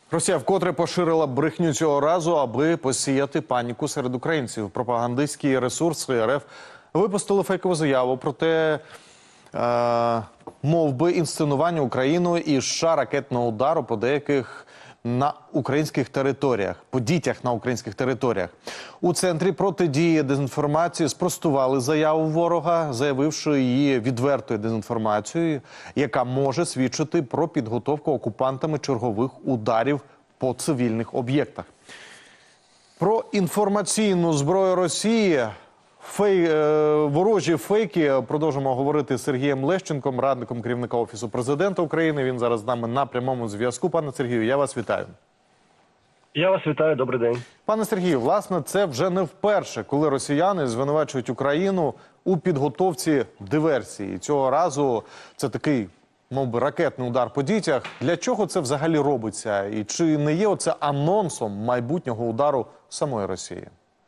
Росія вкотре поширила брехню цього разу, аби посіяти паніку серед українців. Пропагандистські ресурси РФ випустили фейкову заяву про те, мов би, інсценування Україною і США ракетного удару по деяких на українських територіях, по дітях на українських територіях. У Центрі протидії дезінформації спростували заяву ворога, заявивши її відвертою дезінформацією, яка може свідчити про підготовку окупантами чергових ударів по цивільних об'єктах. Про інформаційну зброю Росії, ворожі фейки продовжимо говорити з Сергієм Лещенком, радником керівника Офісу Президента України. Він зараз з нами на прямому зв'язку. Пане Сергію, я вас вітаю. Я вас вітаю, добрий день. Пане Сергію, власне, це вже не вперше, коли росіяни звинувачують Україну у підготовці диверсії. Цього разу це такий, мов би, ракетний удар по дітях. Для чого це взагалі робиться? І чи не є оце анонсом майбутнього удару самої Росії?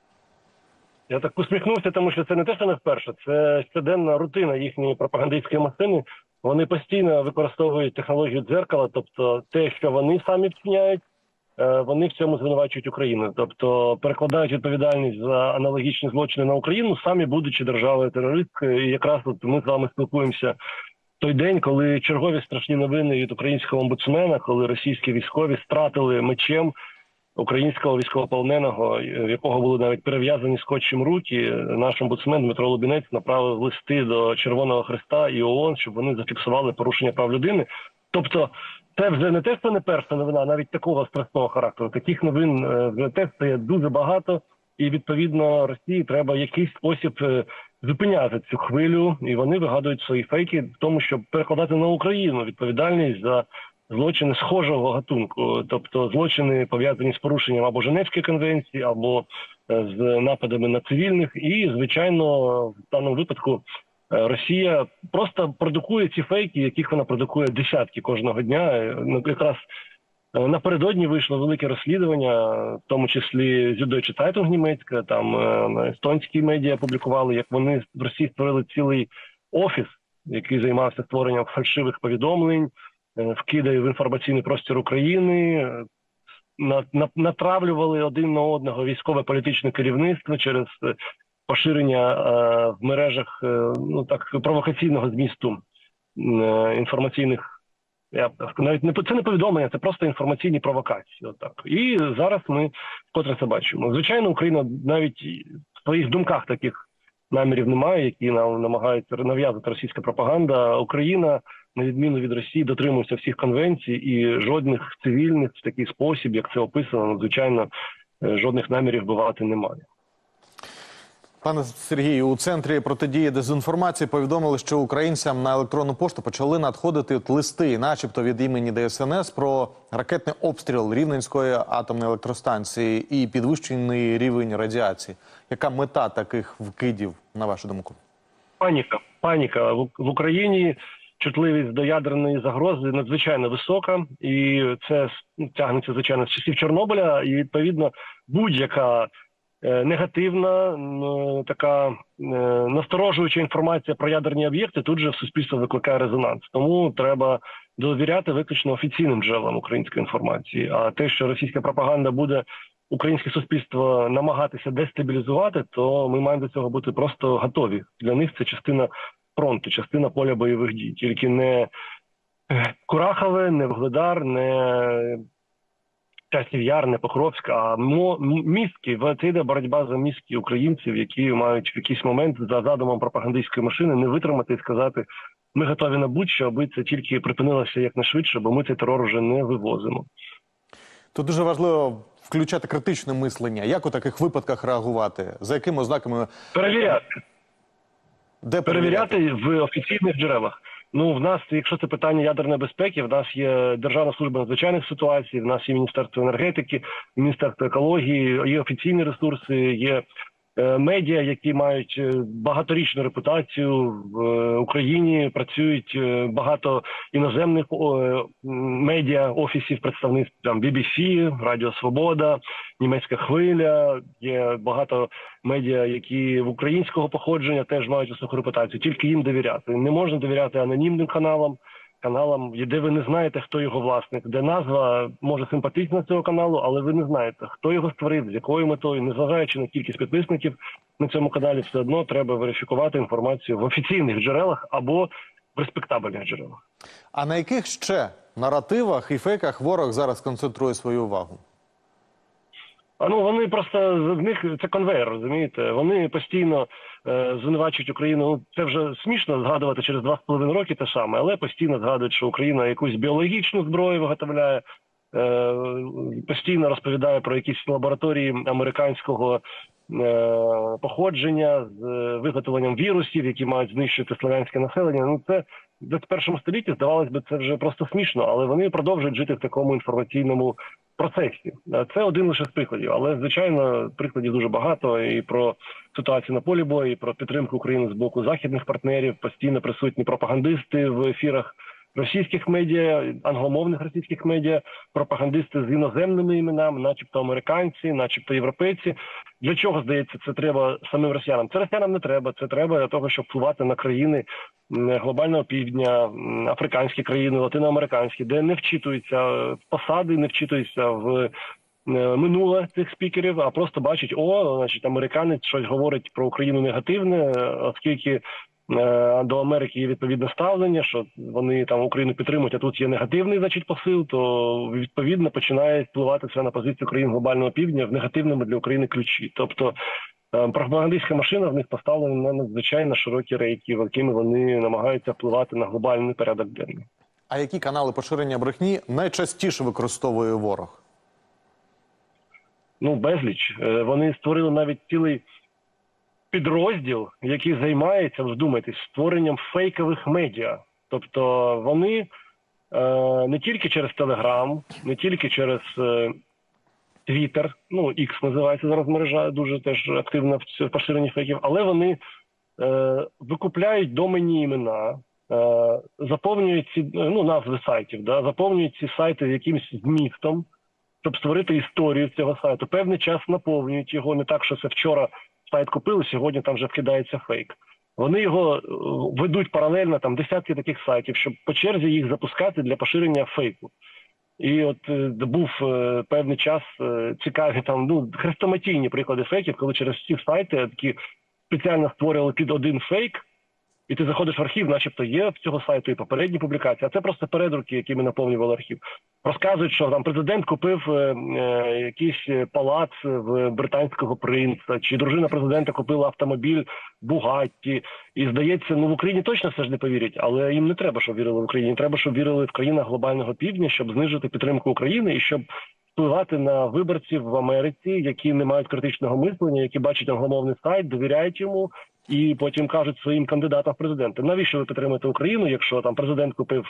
Я так усміхнувся, тому що це не те, що не вперше. Це щоденна рутина їхньої пропагандистської машини. Вони постійно використовують технологію дзеркала, тобто те, що вони самі вчиняють, вони в цьому звинувачують Україну. Тобто перекладають відповідальність за аналогічні злочини на Україну, самі будучи державою-терористкою. І якраз от ми з вами спілкуємося той день, коли чергові страшні новини від українського омбудсмена, коли російські військові стратили мечем українського військовополоненого, в якого були навіть перев'язані скотчем руки. Наш омбудсмен Дмитро Лубінець направив листи до Червоного Хреста і ООН, щоб вони зафіксували порушення прав людини. Тобто це вже не те, що не перша новина, навіть такого страшного характеру. Таких новин вже теж стає дуже багато, і відповідно Росії треба якийсь спосіб зупиняти цю хвилю, і вони вигадують свої фейки в тому, щоб перекладати на Україну відповідальність за злочини схожого гатунку, тобто злочини, пов'язані з порушенням або Женевської конвенції, або з нападами на цивільних. І, звичайно, в даному випадку Росія просто продукує ці фейки, яких вона продукує десятки кожного дня. Якраз напередодні вийшло велике розслідування, в тому числі Süddeutsche Zeitung німецька, там естонські медіа публікували, як вони в Росії створили цілий офіс, який займався створенням фальшивих повідомлень, вкидає в інформаційний простір України, натравлювали один на одного військово-політичне керівництво через поширення в мережах провокаційного змісту інформаційних, це не повідомлення, це просто інформаційні провокації. Отак. І зараз ми вкотре це бачимо. Звичайно, Україна навіть в своїх думках таких намірів немає, які нам намагається нав'язати російська пропаганда. Україна, на відміну від Росії, дотримується всіх конвенцій і жодних цивільних в такий спосіб, як це описано, надзвичайно жодних намірів вбивати немає. Пане Сергію, у Центрі протидії дезінформації повідомили, що українцям на електронну пошту почали надходити листи, начебто від імені ДСНС, про ракетний обстріл Рівненської атомної електростанції і підвищений рівень радіації. Яка мета таких вкидів, на вашу думку? Паніка. В Україні чутливість до ядерної загрози надзвичайно висока, і це тягнеться, звичайно, з часів Чорнобиля, і, відповідно, будь-яка негативна, така насторожуюча інформація про ядерні об'єкти тут же в суспільство викликає резонанс. Тому треба довіряти виключно офіційним джерелам української інформації. А те, що російська пропаганда буде українське суспільство намагатися дестабілізувати, то ми маємо до цього бути просто готові. Для них це частина фронту, частина поля бойових дій. Тільки не Курахове, не Вугледар, не Часів Яр, не Покровськ, а мізки. Це йде боротьба за мізки українців, які мають в якийсь момент за задумом пропагандистської машини не витримати і сказати: ми готові на будь-що, аби це тільки припинилося якнайшвидше, бо ми цей терор вже не вивозимо. Тут дуже важливо включати критичне мислення. Як у таких випадках реагувати? За якими ознаками? Перевіряти. Де перевіряти? В офіційних джерелах. В нас, якщо це питання ядерної безпеки, в нас є Державна служба надзвичайних ситуацій, в нас є Міністерство енергетики, Міністерство екології, є офіційні ресурси, є медіа, які мають багаторічну репутацію в Україні, працюють багато іноземних медіа, офісів, представництв, там BBC, Радіо Свобода, Німецька хвиля, є багато медіа, які в українського походження теж мають високу репутацію, тільки їм довіряти. Не можна довіряти анонімним каналам, каналам, де ви не знаєте, хто його власник, де назва може симпатична цього каналу, але ви не знаєте, хто його створив, з якою метою, незважаючи на кількість підписників на цьому каналі, все одно треба верифікувати інформацію в офіційних джерелах або в респектабельних джерелах. А на яких ще наративах і фейках ворог зараз концентрує свою увагу? Вони просто, з них це конвейер, розумієте? Вони постійно звинувачують Україну. Ну, це вже смішно згадувати через 2,5 роки те саме, але постійно згадують, що Україна якусь біологічну зброю виготовляє, постійно розповідає про якісь лабораторії американського походження з виготовленням вірусів, які мають знищити слов'янське населення. Ну, це в 21 столітті, здавалось би, це вже просто смішно, але вони продовжують жити в такому інформаційному процесі. Це один лише з прикладів, але, звичайно, прикладів дуже багато і про ситуацію на полі бою, і про підтримку України з боку західних партнерів, постійно присутні пропагандисти в ефірах російських медіа, англомовних російських медіа, пропагандисти з іноземними іменами, начебто американці, начебто європейці. Для чого, здається, це треба самим росіянам? Це росіянам не треба. Це треба для того, щоб впливати на країни глобального півдня, африканські країни, латиноамериканські, де не вчитуються в посади, не вчитуються в минуле цих спікерів, а просто бачать, значить, американець щось говорить про Україну негативне, оскільки до Америки є відповідне ставлення, що вони там Україну підтримують, а тут є негативний, значить, посил, то відповідно починає впливати це на позицію країн глобального півдня в негативному для України ключі. Тобто пропагандистська машина в них поставлена на надзвичайно широкі рейки, якими вони намагаються впливати на глобальний порядок денний. А які канали поширення брехні найчастіше використовує ворог? Ну, безліч. Вони створили навіть цілий підрозділ, який займається, вдумайтесь, створенням фейкових медіа. Тобто вони не тільки через Телеграм, не тільки через Твіттер, X називається зараз мережа, дуже теж активна в поширенні фейків, але вони викупляють доменні імена, заповнюють ці назви сайтів, заповнюють ці сайти якимось змістом, щоб створити історію цього сайту. Певний час наповнюють його, не так, що це вчора сайт купили, сьогодні там вже вкидається фейк. Вони його ведуть паралельно, там десятки таких сайтів, щоб по черзі їх запускати для поширення фейку. І от був певний час цікаві хрестоматійні приклади фейків, коли через ці сайти такі спеціально створювали під один фейк, і ти заходиш в архів, начебто є в цього сайту і попередні публікації, а це просто передруки, якими наповнювали архів. Розказують, що там президент купив якийсь палац в британського принца, чи дружина президента купила автомобіль Бугатті. І здається, в Україні точно все ж не повірять, але їм не треба, щоб вірили в Україні. Треба, щоб вірили в країнах глобального півдня, щоб знижити підтримку України і щоб впливати на виборців в Америці, які не мають критичного мислення, які бачать англомовний сайт, довіряють йому, і потім кажуть своїм кандидатам в президенти, навіщо ви підтримуєте Україну, якщо там президент купив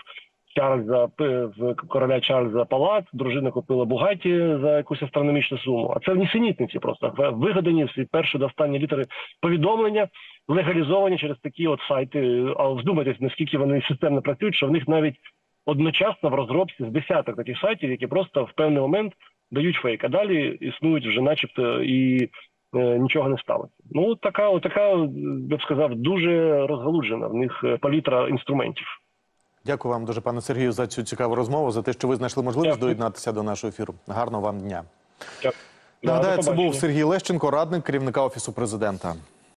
короля Чарльза палац, дружина купила Бугатті за якусь астрономічну суму. А це нісенітниці просто. Вигадані всі перші до останні літери повідомлення, легалізовані через такі от сайти. А вздумайтесь, наскільки вони системно працюють, що в них навіть одночасно в розробці з десяток таких сайтів, які просто в певний момент дають фейк, а далі існують вже начебто і нічого не сталося. Така, я б сказав, дуже розгалуджена в них палітра інструментів. Дякую вам дуже, пане Сергію, за цю цікаву розмову, за те, що ви знайшли можливість доєднатися до нашого ефіру. Гарного вам дня. Дякую. Нагадаю, це був Сергій Лещенко, радник керівника Офісу Президента.